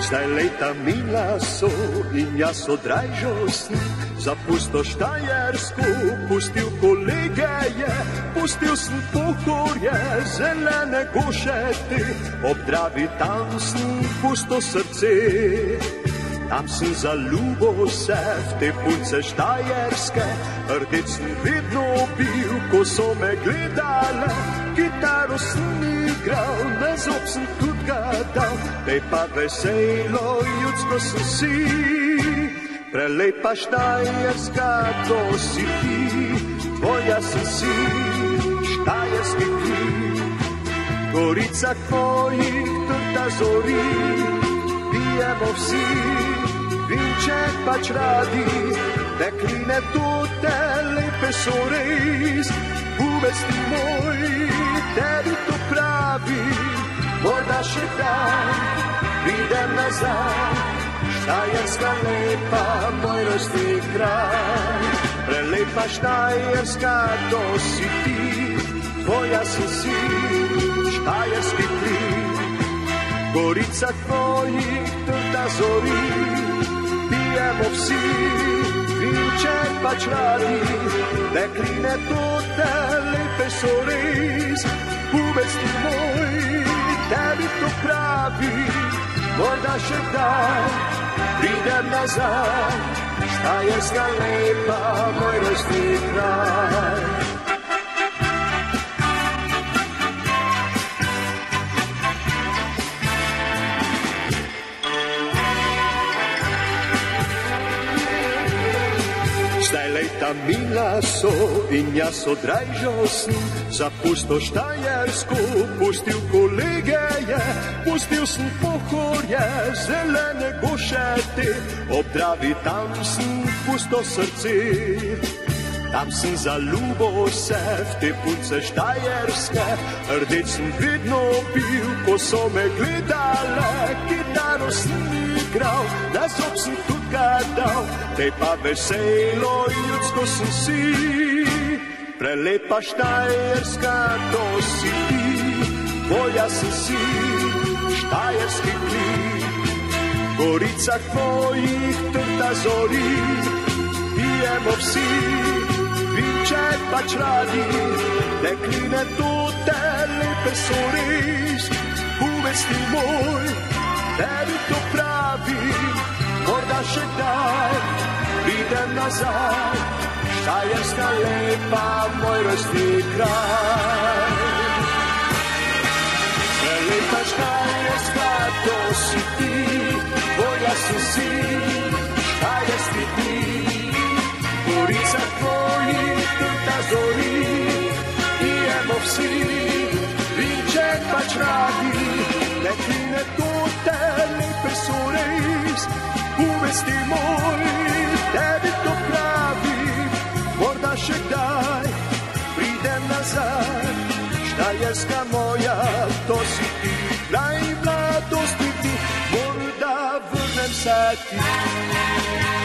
Zdaj leta mila so in jaz odrajžal sem za pusto Štajersko, pustil kolege je, pustil sem Pohorje, zelene gošete, ob Dravi tam sem pusto srce. Tam sem zaljubil se v te punce Štajerske, rdeč sem vedno bil, ko so me gledale, kitaro sem igral, na zob sem tudi gadal, te pa veselo ljudsko sem si. Prelepa Štajerska, to si ti, tvoja sem si, štajerski ti. Gorica tvojih trta zori, pijemo vsi, vinček pač radi, dekline tute lepe so res, uvesti moj, tebi to pravi, morda še dan, pridem nazaj, Štajerska lepa, moj rojstni kraj. Prelepa Štajerska, to si ti, tvoja sem si, štajerski ti. Gorica tvojih trta zori, pijemo vsi, vinček pač radi, dekline tute lepe so res, uvesti moj, tebi to pravi, morda še kdaj, pridem nazaj, Štajerska lepa, moj rojstni kraj. Zdaj leta mila so in jaz odrajžal sem za pusto Štajersko, pustil kolege je, pustil sem Pohorje, zelene gošete, ob Dravi tam sem pusto srce. Tam sem zaljubil se v te punce Štajerske, rdeč sem vedno bil, ko so me gledale, kitaro sem igral, na zob sem tudi gadal, te pa veselo ljudsko sem si. Prelepa Štajerska, to si ti, tvoja sem si, štajerski ti. Gorica tvojih trta zori, pijemo vsi, vinček pač radi, dekline tute lepe so res, uvesti moj, tebi to pravi, morda še kdaj, pridem nazaj, Štajerska lepa, moj rojstni kraj. Prelepa Štajerska, to si ti, tvoja sem si, štajerski ti. Gorica tvojih trta zori, pijemo vsi, vinček pač radi, dekline tute lepe so res, uvesti moj, tebi to pravi, morda še kdaj, pridem nazaj, Štajerska moja, to si ti, naj mladosti ti, morda vrnem se ti.